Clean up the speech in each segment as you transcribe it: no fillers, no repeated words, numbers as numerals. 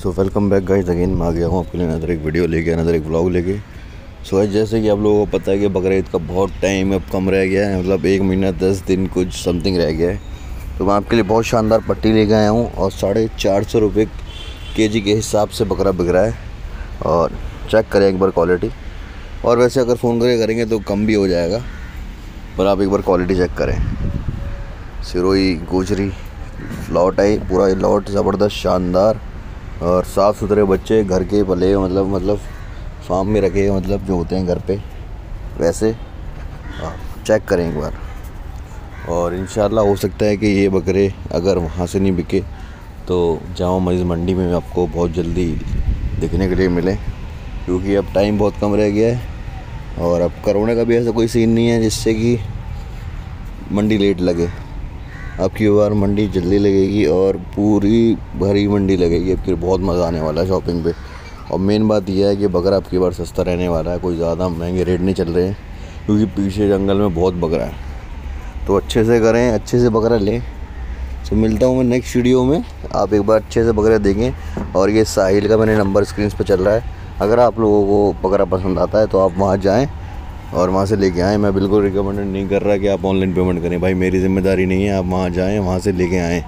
सो welcome back guys, again मैं आ गया हूँ आपके लिए अनदर एक वीडियो लेके, अनदर एक व्लॉग लेके। सो गाइस, जैसे कि आप लोगों को पता है कि बकरा ईद का बहुत टाइम अब कम रह गया है, मतलब 1 महीना 10 दिन कुछ समथिंग रह गया है। तो मैं आपके लिए बहुत शानदार पट्टी लेके आया हूँ और 450 रुपये kg के हिसाब से बकरा बिक रहा है। और चेक करें एक बार क्वालिटी, और वैसे अगर फ़ोन करके करेंगे तो कम भी हो जाएगा, पर आप एक बार क्वालिटी चेक करें। सिरोही गुजरी लॉट है, पूरा लॉट ज़बरदस्त शानदार और साफ़ सुथरे बच्चे घर के पले, मतलब फार्म में रखे, मतलब जो होते हैं घर पे वैसे। चेक करें एक बार, और इंशाल्लाह हो सकता है कि ये बकरे अगर वहाँ से नहीं बिके तो जामा मस्जिद मंडी में आपको बहुत जल्दी दिखने के लिए मिले, क्योंकि अब टाइम बहुत कम रह गया है और अब कोरोना का भी ऐसा कोई सीन नहीं है जिससे कि मंडी लेट लगे। अब की बार मंडी जल्दी लगेगी और पूरी भरी मंडी लगेगी। अब की बहुत मज़ा आने वाला है शॉपिंग पे। और मेन बात यह है कि बकरा अब की बार सस्ता रहने वाला है, कोई ज़्यादा महंगे रेट नहीं चल रहे हैं, क्योंकि पीछे जंगल में बहुत बकरा है। तो अच्छे से करें, अच्छे से बकरा लें। तो मिलता हूँ मैं नेक्स्ट वीडियो में, आप एक बार अच्छे से बकरा देखें। और ये साहिल का मैंने नंबर स्क्रीन पर चल रहा है, अगर आप लोगों को बकरा पसंद आता है तो आप वहाँ जाएँ और वहाँ से लेके आएँ। मैं बिल्कुल रिकमेंड नहीं कर रहा कि आप ऑनलाइन पेमेंट करें, भाई मेरी ज़िम्मेदारी नहीं है। आप वहाँ जाएँ, वहाँ से लेके आएँ।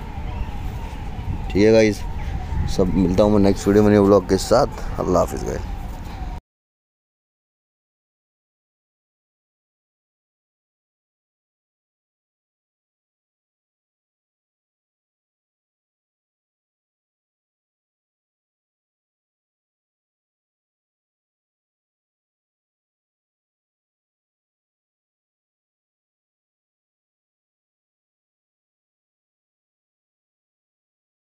ठीक है गाइस, सब मिलता हूँ मैं नेक्स्ट वीडियो में न्यू व्लॉग के साथ। अल्लाह हाफिज़ गाइस।